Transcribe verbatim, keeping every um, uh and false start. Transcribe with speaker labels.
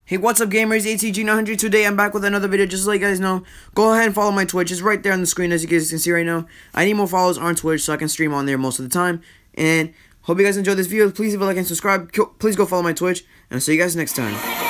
Speaker 1: Hey, what's up gamers, A T G nine hundred. Today I'm back with another video. Just to let you guys know, go ahead and follow my Twitch. It's right there on the screen as you guys can see right now. I need more followers on Twitch so I can stream on there most of the time. And hope you guys enjoyed this video. Please leave a like and subscribe. Please go follow my Twitch. And I'll see you guys next time.